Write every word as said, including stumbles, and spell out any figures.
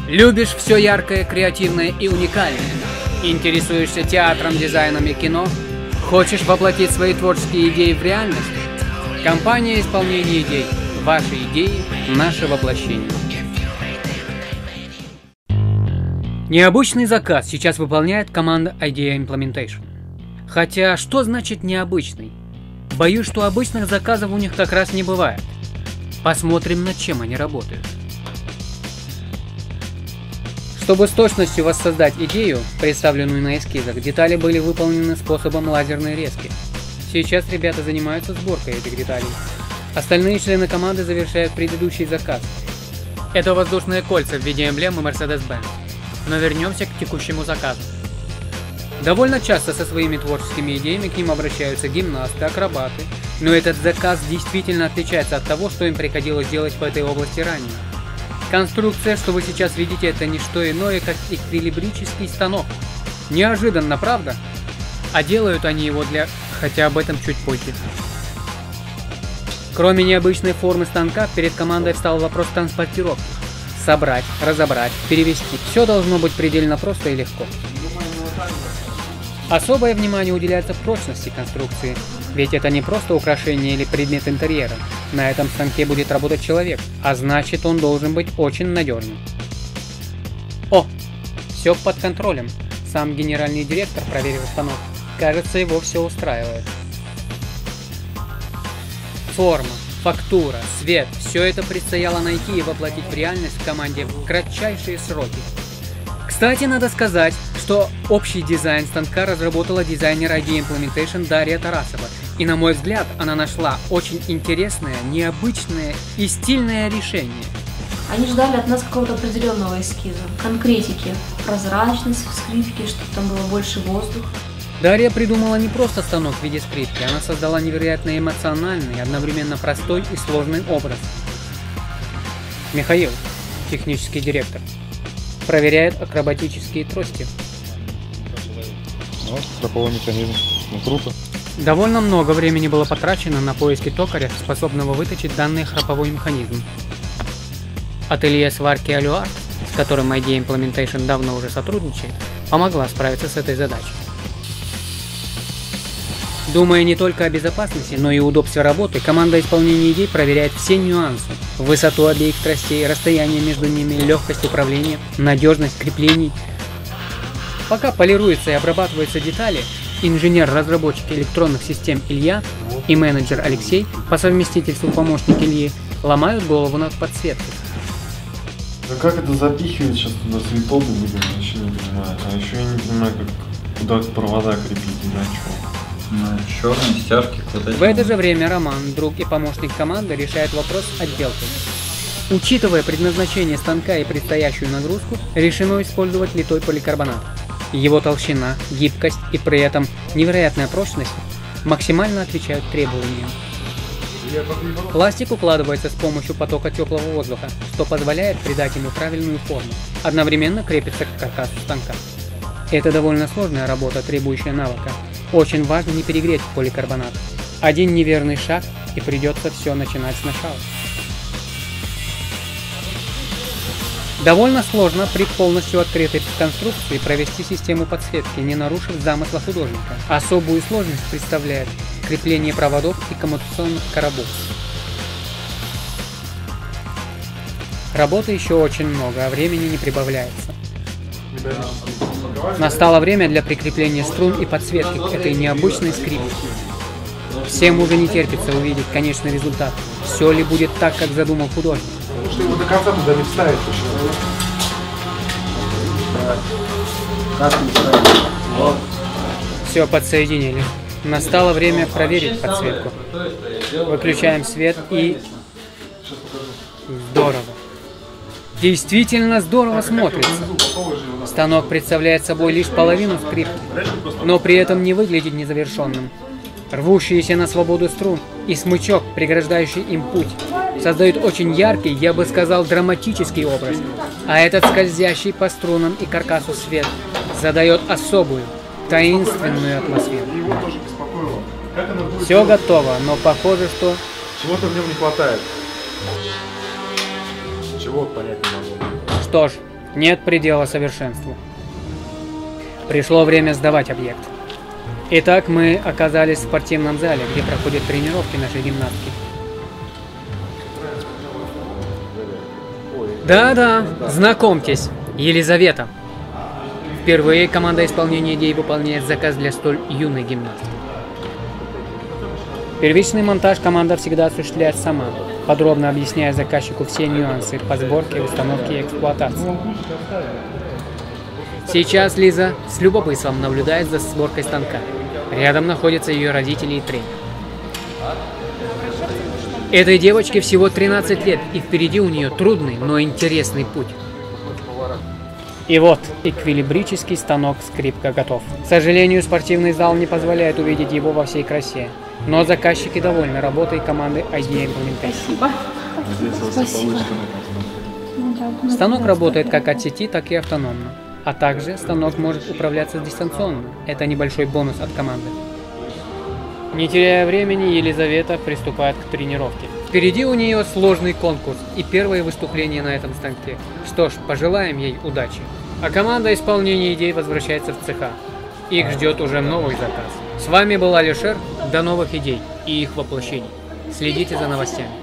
Любишь все яркое, креативное и уникальное? Интересуешься театром, дизайном и кино? Хочешь воплотить свои творческие идеи в реальность? Компания исполнения идей. Ваши идеи – наше воплощение. Необычный заказ сейчас выполняет команда Idea Implementation. Хотя, что значит необычный? Боюсь, что обычных заказов у них как раз не бывает. Посмотрим, над чем они работают. Чтобы с точностью воссоздать идею, представленную на эскизах, детали были выполнены способом лазерной резки. Сейчас ребята занимаются сборкой этих деталей. Остальные члены команды завершают предыдущий заказ. Это воздушные кольца в виде эмблемы Mercedes-Benz. Но вернемся к текущему заказу. Довольно часто со своими творческими идеями к ним обращаются гимнасты, акробаты, но этот заказ действительно отличается от того, что им приходилось делать в этой области ранее. Конструкция, что вы сейчас видите, это не что иное, как эквилибрический станок. Неожиданно, правда? А делают они его для... хотя об этом чуть позже. Кроме необычной формы станка, перед командой встал вопрос транспортировки. Собрать, разобрать, перевести. Все должно быть предельно просто и легко. Особое внимание уделяется прочности конструкции, ведь это не просто украшение или предмет интерьера. На этом станке будет работать человек, а значит, он должен быть очень надежным. О, все под контролем. Сам генеральный директор проверил станок. Кажется, его все устраивает. Форма, фактура, свет – все это предстояло найти и воплотить в реальность в команде в кратчайшие сроки. Кстати, надо сказать, что общий дизайн станка разработала дизайнер Idea Implementation Дарья Тарасова. И на мой взгляд, она нашла очень интересное, необычное и стильное решение. Они ждали от нас какого-то определенного эскиза, конкретики, прозрачность в скрипке, чтобы там было больше воздуха. Дарья придумала не просто станок в виде скрипки, она создала невероятно эмоциональный, одновременно простой и сложный образ. Михаил, технический директор, проверяет акробатические трости. Ну, храповой механизм. Ну, круто. Довольно много времени было потрачено на поиски токаря, способного выточить данный храповой механизм. Ателье сварки Алюар, с которым Idea Implementation давно уже сотрудничает, помогла справиться с этой задачей. Думая не только о безопасности, но и удобстве работы, команда исполнения идей проверяет все нюансы. Высоту обеих тростей, расстояние между ними, легкость управления, надежность креплений. Пока полируются и обрабатываются детали, инженер-разработчик электронных систем Илья и менеджер Алексей, по совместительству помощник Ильи, ломают голову над подсветкой. Да как это запихивать сейчас туда светоды, блин, я вообще не понимаю. А еще я не понимаю, как куда провода крепить, на что. Ну, черные стяжки куда-то. В это же время Роман, друг и помощник команды, решает вопрос с отделкой. Учитывая предназначение станка и предстоящую нагрузку, решено использовать литой поликарбонат. Его толщина, гибкость и при этом невероятная прочность максимально отвечают требованиям. Пластик укладывается с помощью потока теплого воздуха, что позволяет придать ему правильную форму. Одновременно крепится к каркасу станка. Это довольно сложная работа, требующая навыка. Очень важно не перегреть поликарбонат. Один неверный шаг, и придется все начинать сначала. Довольно сложно при полностью открытой конструкции провести систему подсветки, не нарушив замысла художника. Особую сложность представляет крепление проводов и коммутационных коробов. Работы еще очень много, а времени не прибавляется. Настало время для прикрепления струн и подсветки к этой необычной скрипке. Всем уже не терпится увидеть конечный результат. Все ли будет так, как задумал художник? Потому что его до конца туда не вставить. Вот. Все подсоединили. Настало время проверить подсветку. Выключаем свет и... Здорово. Действительно здорово смотрится. Станок представляет собой лишь половину скрипки, но при этом не выглядит незавершенным. Рвущиеся на свободу струн и смычок, преграждающий им путь, создают очень яркий, я бы сказал, драматический образ. А этот скользящий по струнам и каркасу свет задает особую, таинственную атмосферу. Все готово, но похоже, что... Чего-то в нем не хватает. Чего понять не могу. Что ж, Нет предела совершенству. Пришло время сдавать объект. Итак, мы оказались в спортивном зале, где проходят тренировки нашей гимнастки. Да-да, знакомьтесь, Елизавета. Впервые команда исполнения идей выполняет заказ для столь юной гимнастки. Первичный монтаж команда всегда осуществляет сама, подробно объясняя заказчику все нюансы по сборке, установке и эксплуатации. Сейчас Лиза с любопытством наблюдает за сборкой станка. Рядом находятся ее родители и тренер. Этой девочке всего тринадцать лет, и впереди у нее трудный, но интересный путь. И вот, эквилибрический станок скрипка готов. К сожалению, спортивный зал не позволяет увидеть его во всей красе. Но заказчики довольны работой команды ай ди Implementation. Спасибо. Станок работает как от сети, так и автономно. А также станок может управляться дистанционно. Это небольшой бонус от команды. Не теряя времени, Елизавета приступает к тренировке. Впереди у нее сложный конкурс и первое выступление на этом станке. Что ж, пожелаем ей удачи. А команда исполнения идей возвращается в цеха. Их ждет уже новый заказ. С вами был Алишер. До новых идей и их воплощений. Следите за новостями.